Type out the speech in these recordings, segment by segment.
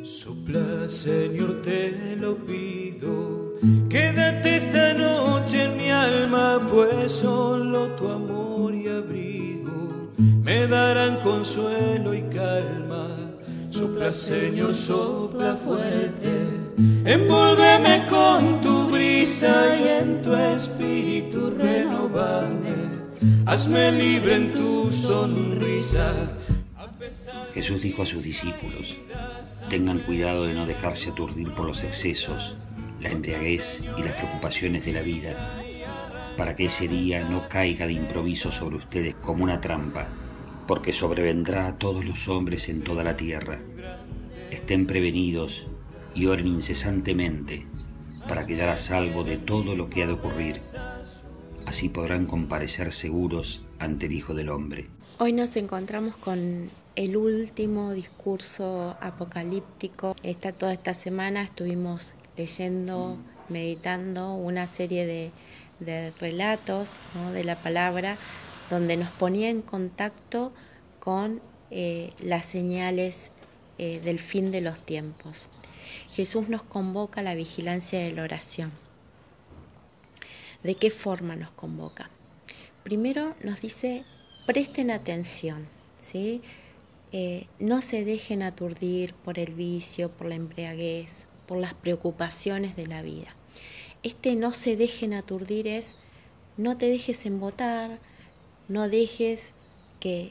Sopla, Señor, te lo pido, quédate esta noche en mi alma, pues solo tu amor y abrigo me darán consuelo y calma. Sopla, Señor, sopla fuerte, envuélveme con tu brisa y en tu espíritu renovame, hazme libre en tu sonrisa. Jesús dijo a sus discípulos: tengan cuidado de no dejarse aturdir por los excesos, la embriaguez y las preocupaciones de la vida, para que ese día no caiga de improviso sobre ustedes como una trampa, porque sobrevendrá a todos los hombres en toda la tierra. Estén prevenidos y oren incesantemente para quedar a salvo de todo lo que ha de ocurrir. Así podrán comparecer seguros ante el Hijo del Hombre. Hoy nos encontramos con el último discurso apocalíptico. Toda esta semana estuvimos leyendo, meditando una serie de relatos, ¿no?, de la palabra, donde nos ponía en contacto con las señales del fin de los tiempos. Jesús nos convoca a la vigilancia de la oración. ¿De qué forma nos convoca? Primero nos dice: presten atención, ¿sí? No se dejen aturdir por el vicio, por la embriaguez, por las preocupaciones de la vida. No se dejen aturdir es: no te dejes embotar, no dejes que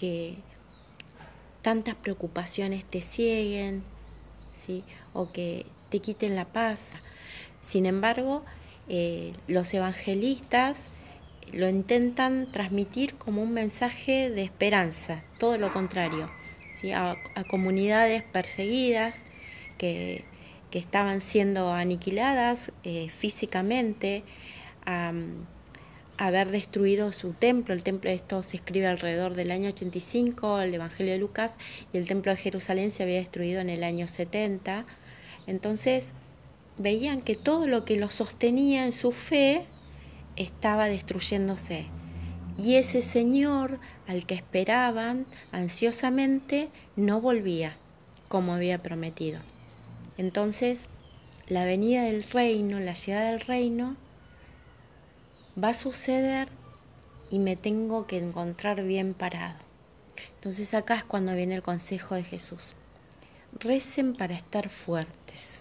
tantas preocupaciones te cieguen, ¿sí?, o que te quiten la paz. Sin embargo, los evangelistas lo intentan transmitir como un mensaje de esperanza, todo lo contrario, ¿sí?, a comunidades perseguidas que estaban siendo aniquiladas físicamente, a haber destruido su templo. El templo, esto se escribe alrededor del año 85, el Evangelio de Lucas, y el templo de Jerusalén se había destruido en el año 70. Entonces veían que todo lo que los sostenía en su fe estaba destruyéndose, y ese Señor al que esperaban ansiosamente no volvía como había prometido. Entonces la venida del reino, la llegada del reino va a suceder y me tengo que encontrar bien parado. Entonces acá es cuando viene el consejo de Jesús: recen para estar fuertes.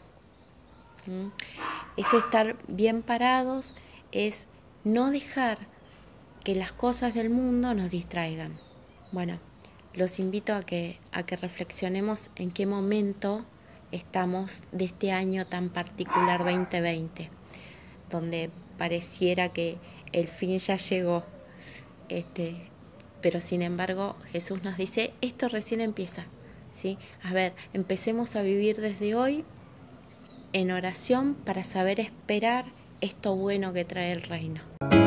Ese estar bien parados es no dejar que las cosas del mundo nos distraigan. Bueno, los invito a que reflexionemos en qué momento estamos de este año tan particular 2020, donde pareciera que el fin ya llegó, pero sin embargo Jesús nos dice: esto recién empieza, ¿sí? A ver, empecemos a vivir desde hoy en oración para saber esperar esto bueno que trae el reino.